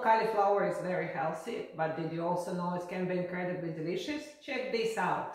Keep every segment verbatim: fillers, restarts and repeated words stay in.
cauliflower is very healthy, but did you also know it can be incredibly delicious? Check this out.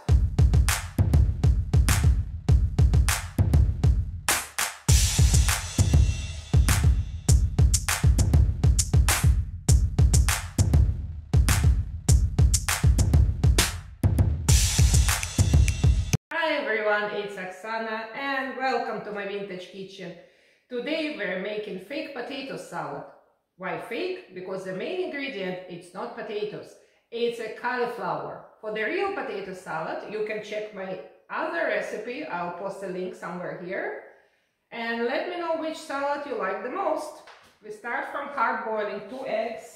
Hi everyone, it's Oksana and welcome to my vintage kitchen. Today we're making fake potato salad. Why fake? Because the main ingredient it's not potatoes, it's a cauliflower. For the real potato salad you can check my other recipe, I'll post a link somewhere here. And let me know which salad you like the most. We start from hard boiling two eggs.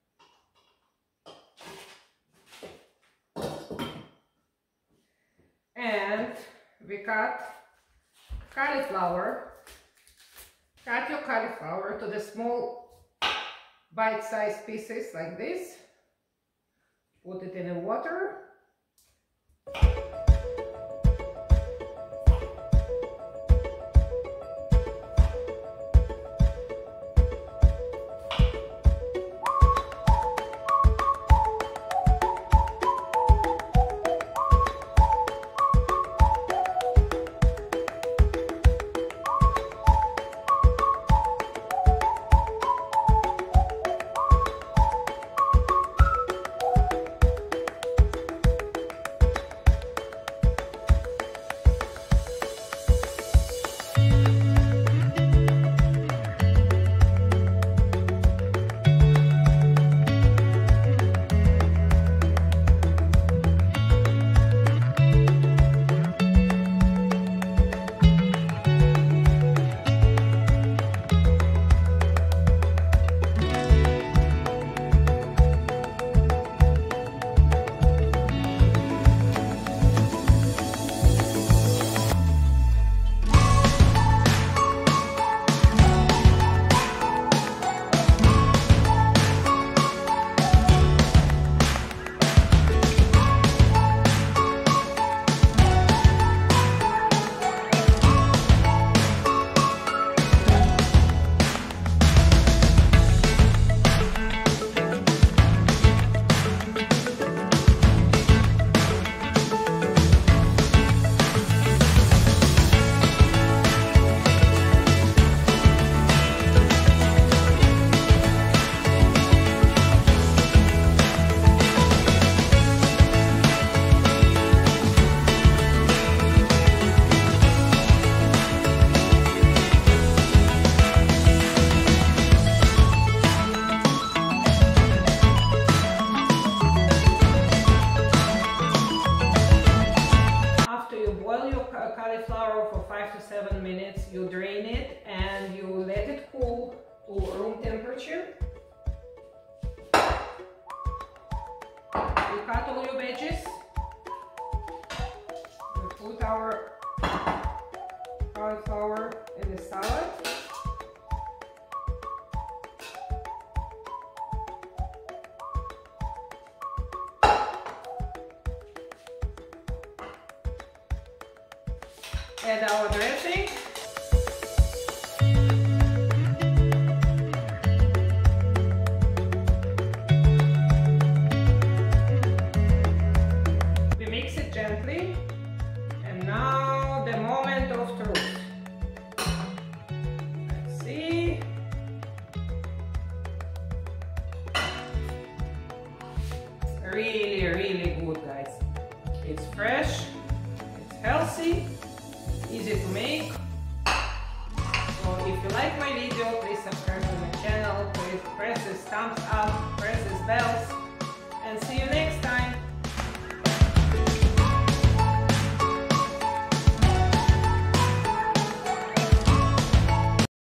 And we cut cauliflower. Cut your cauliflower to the small bite-sized pieces like this. Put it in the water. Cauliflower for five to seven minutes, you drain it and you let it cool to room temperature. We cut all your veggies. We put our cauliflower in the salad. Add our dressing. We mix it gently. And now the moment of truth. Let's see. It's really, really good, guys. It's fresh, it's healthy, easy to make. So if you like my video, please subscribe to my channel, please press this thumbs up, press this bells, and see you next time.